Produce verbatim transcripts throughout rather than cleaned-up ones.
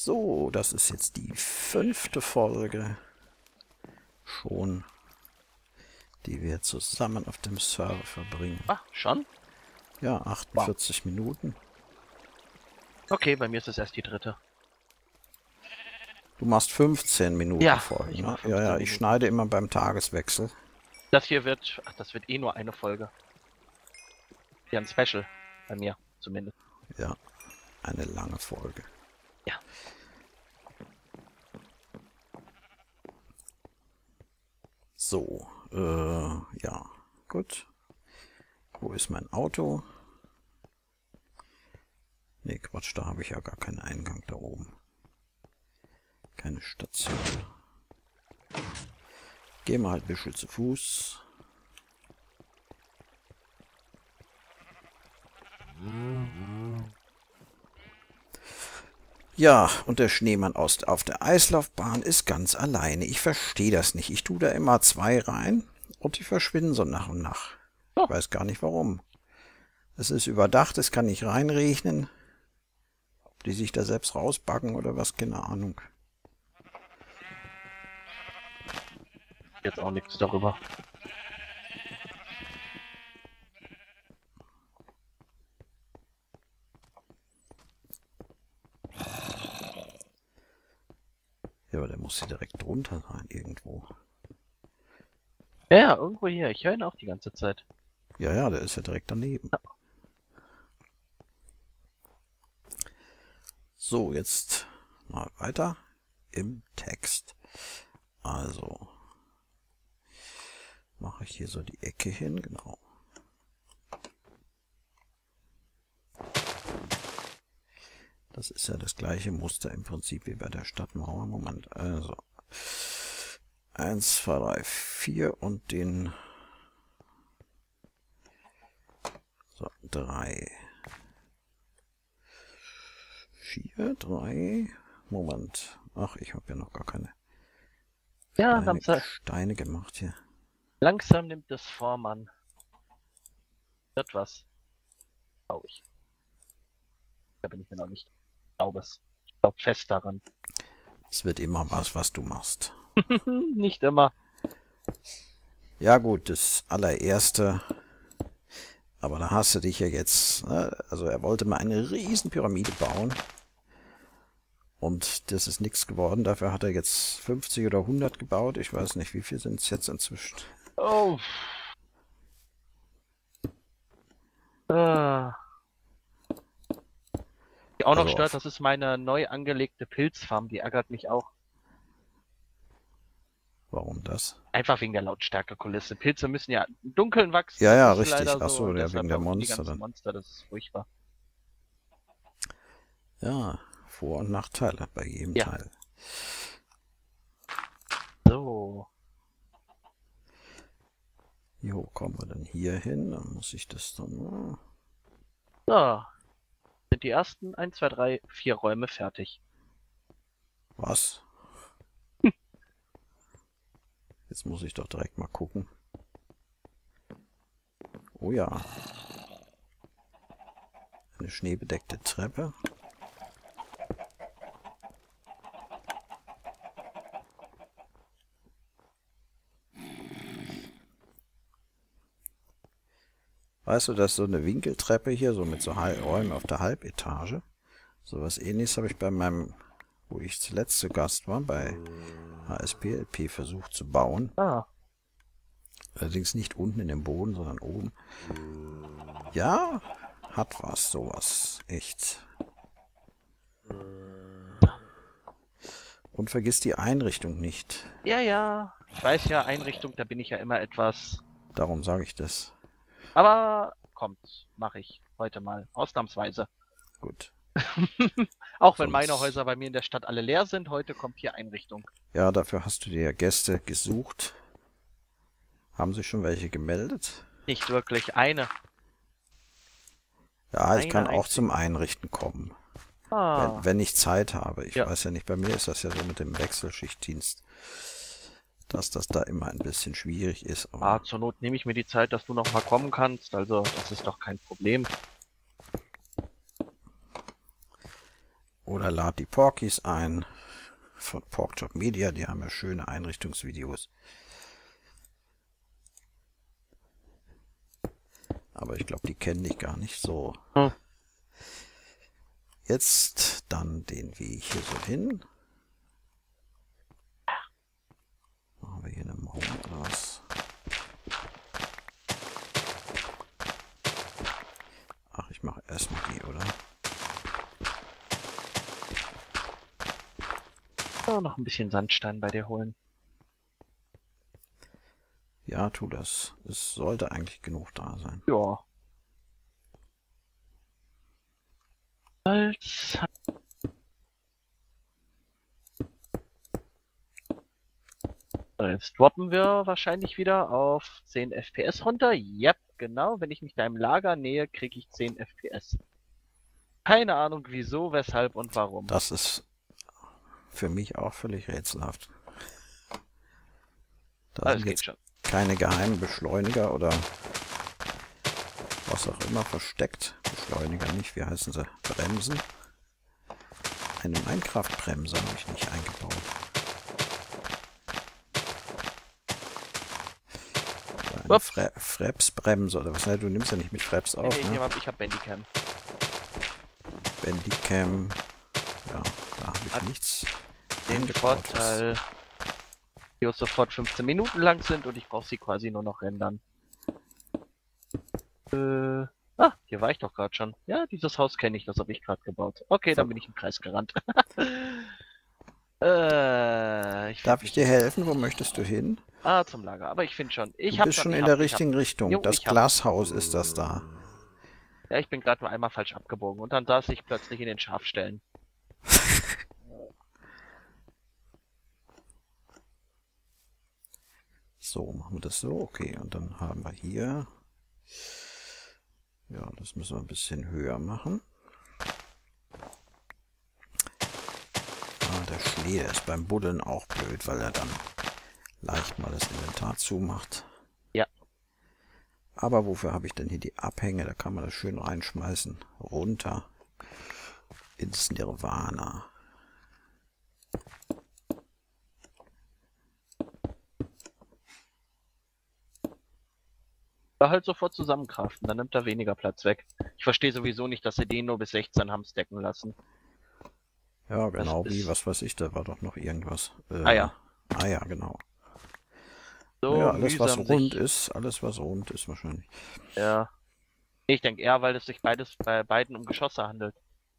So, das ist jetzt die fünfte Folge schon, die wir zusammen auf dem Server verbringen. Ah, schon? Ja, achtundvierzig wow. Minuten. Okay, bei mir ist es erst die dritte. Du machst fünfzehn Minuten ja, Folgen, ich ne? mach Ja, ja, ich Minuten. schneide immer beim Tageswechsel. Das hier wird, ach, das wird eh nur eine Folge. Ja, ein Special, bei mir zumindest. Ja, eine lange Folge. Ja. So, äh, ja, gut. Wo ist mein Auto? Ne, Quatsch, da habe ich ja gar keinen Eingang da oben. Keine Station. Gehen wir halt ein bisschen zu Fuß. Ja, und der Schneemann aus, auf der Eislaufbahn ist ganz alleine. Ich verstehe das nicht. Ich tue da immer zwei rein und die verschwinden so nach und nach. Oh. Ich weiß gar nicht warum. Es ist überdacht, es kann nicht reinregnen. Ob die sich da selbst rausbacken oder was, keine Ahnung. Jetzt auch nichts darüber. Ja, aber der muss hier direkt drunter sein, irgendwo. Ja, ja, irgendwo hier. Ich höre ihn auch die ganze Zeit. Ja, ja, der ist ja direkt daneben. Ja. So, jetzt mal weiter im Text. Also, mache ich hier so die Ecke hin, genau. Das ist ja das gleiche Muster im Prinzip wie bei der Stadtmauer. Moment, also eins, zwei, drei, vier und den so, drei, vier, drei, Moment, ach, ich habe ja noch gar keine ja, Steine, Steine gemacht hier. Langsam nimmt es Form an. Wird was. Glaube ich. Da bin ich mir noch nicht. Ich glaube es. Ich glaube fest daran. Es wird immer was, was du machst. Nicht immer. Ja gut, das allererste, aber da hast du dich ja jetzt, ne? Also er wollte mal eine riesen Pyramide bauen und das ist nichts geworden. Dafür hat er jetzt fünfzig oder hundert gebaut. Ich weiß nicht, wie viel sind es jetzt inzwischen. Oh. Ah. Die auch noch Also stört, das ist meine neu angelegte Pilzfarm, die ärgert mich auch. Warum das? Einfach wegen der Lautstärke-Kulisse. Pilze müssen ja im Dunkeln wachsen. Ja, ja, das ist richtig. leider Ach so, so, und ja, wegen der auch die Monster ganzen dann. Monster, das ist furchtbar. Ja, Vor- und Nachteile bei jedem Ja. Teil. So. Jo, kommen wir dann hier hin? Dann muss ich das dann... So. Sind die ersten eins, zwei, drei, vier Räume fertig. Was? Jetzt muss ich doch direkt mal gucken. Oh ja. Eine schneebedeckte Treppe. Weißt du, dass so eine Winkeltreppe hier, so mit so Räumen auf der Halbetage, so was Ähnliches habe ich bei meinem, wo ich zuletzt zu Gast war, bei H S P L P versucht zu bauen. Ah. Allerdings nicht unten in dem Boden, sondern oben. Ja, hat was, sowas. Echt. Und vergiss die Einrichtung nicht. Ja, ja. Ich weiß ja, Einrichtung, da bin ich ja immer etwas... Darum sage ich das. Aber kommt, mache ich heute mal. Ausnahmsweise. Gut. Auch wenn Sonst... meine Häuser bei mir in der Stadt alle leer sind, heute kommt hier Einrichtung. Ja, dafür hast du dir Gäste gesucht. Haben sich schon welche gemeldet? Nicht wirklich eine. Ja, ich Eine kann auch einzige. zum Einrichten kommen. Ah. Wenn, wenn ich Zeit habe. Ich Ja. weiß ja nicht, bei mir ist das ja so mit dem Wechselschichtdienst, dass das da immer ein bisschen schwierig ist. Aber Ah, zur Not nehme ich mir die Zeit, dass du noch mal kommen kannst. Also, das ist doch kein Problem. oder Oder lad die Porkies ein von Porkchop Media, die haben ja schöne Einrichtungsvideos. Aber ich glaube, die kennen dich gar nicht so. Hm. Jetzt dann den Weg hier so hin. Machen wir hier eine Mauer oder was? Ach, ich mache erstmal die, oder? Oh, noch ein bisschen Sandstein bei dir holen. Ja, tu das. Es sollte eigentlich genug da sein. Ja. Als So, jetzt droppen wir wahrscheinlich wieder auf zehn F P S runter. Yep, genau. Wenn ich mich deinem Lager nähe, kriege ich zehn F P S. Keine Ahnung wieso, weshalb und warum. Das ist für mich auch völlig rätselhaft. Da Alles sind geht jetzt schon. keine geheimen Beschleuniger oder was auch immer versteckt. Beschleuniger nicht, wie heißen sie? Bremsen. Eine Minecraft-Bremse habe ich nicht eingebaut. Eine Fre Freps-Bremse oder was? Ne, du nimmst ja nicht mit Freps auf, Nee, nee, ne? ich habe Bandicam. Bandicam. Ja, da habe ich Hat nichts Den eingebaut. Vorteil, die auch sofort fünfzehn Minuten lang sind und ich brauche sie quasi nur noch rendern. Äh, ah, hier war ich doch gerade schon. Ja, dieses Haus kenne ich, das habe ich gerade gebaut. Okay, dann bin ich im Kreis gerannt. äh, ich Darf ich nicht. dir helfen? Wo möchtest du hin? Ah, zum Lager. Aber ich finde schon. Ich Du habe bist schon ich in hab, der ich hab, richtigen Richtung. Jo, Das ich hab. Glashaus ist das da. Ja, ich bin gerade nur einmal falsch abgebogen und dann saß ich plötzlich in den Schafställen. So, machen wir das so. Okay, und dann haben wir hier... Ja, das müssen wir ein bisschen höher machen. Ah, der Schnee, der ist beim Buddeln auch blöd, weil er dann leicht mal das Inventar zumacht. Ja. Aber wofür habe ich denn hier die Abhänge? Da kann man das schön reinschmeißen. Runter ins Nirvana. Da halt sofort zusammenkraften, dann nimmt er weniger Platz weg. Ich verstehe sowieso nicht, dass sie den nur bis sechzehn haben stacken lassen. Ja, genau, Das wie, ist- was weiß ich, da war doch noch irgendwas. Äh, Ah ja. Ah ja, genau. So Ja, alles was mühsam rund sich, ist, alles was rund ist wahrscheinlich. ja. Ich denke eher, weil es sich beides bei beiden um Geschosse handelt.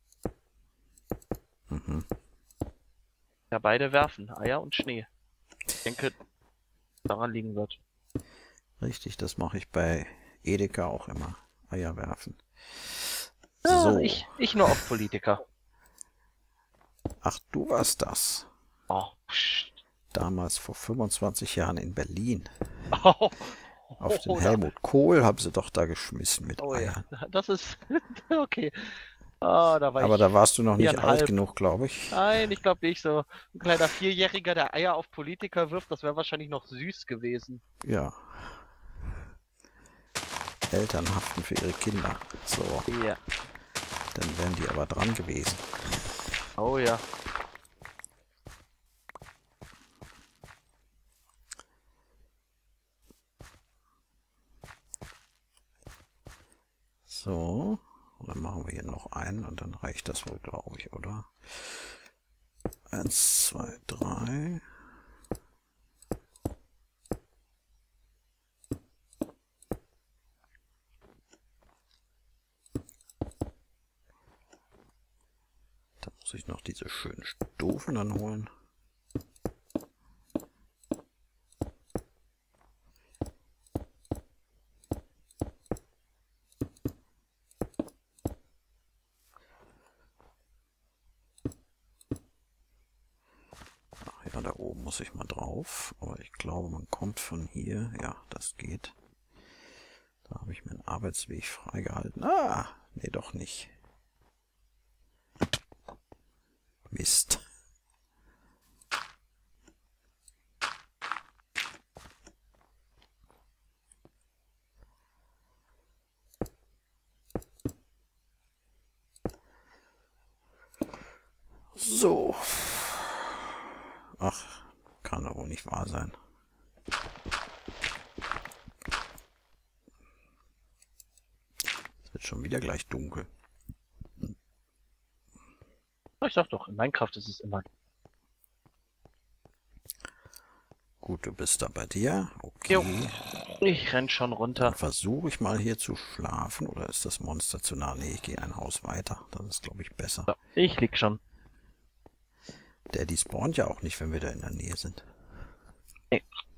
Mhm. Ja, beide werfen, Eier und Schnee. Ich denke, daran liegen wird. Richtig, das mache ich bei Edeka auch immer. Eier werfen. Ja, So. ich, ich nur auf Politiker. Ach, du warst das. Oh, pst. Damals vor fünfundzwanzig Jahren in Berlin. Oh, Auf den oh, da- Helmut Kohl haben sie doch da geschmissen mit Oh ja, Eiern. das ist okay. Ah, da war Aber ich da warst du noch nicht alt viereinhalb. genug, glaube ich. Nein, ich glaube nicht so. Ein kleiner Vierjähriger, der Eier auf Politiker wirft, das wäre wahrscheinlich noch süß gewesen. Ja. Eltern haften für ihre Kinder. So, Ja. dann wären die aber dran gewesen. Oh ja. So, und dann machen wir hier noch einen und dann reicht das wohl, glaube ich, oder? Eins, zwei, drei. Da muss ich noch diese schönen Stufen dann holen. Ach ja, da oben muss ich mal drauf. Aber ich glaube, man kommt von hier. Ja, das geht. Da habe ich meinen Arbeitsweg freigehalten. Ah, nee, doch nicht. Mist. So. Ach, kann doch wohl nicht wahr sein. Es wird schon wieder gleich dunkel. Ich sag doch, in Minecraft ist es immer. Gut, du bist da bei dir. Okay. Jo. Ich renn schon runter. Dann versuche ich mal hier zu schlafen. Oder ist das Monster zu nah? Nee, ich gehe ein Haus weiter. Das ist, glaube ich, besser. So, ich lieg schon. Der, die spawnt ja auch nicht, wenn wir da in der Nähe sind. Nee.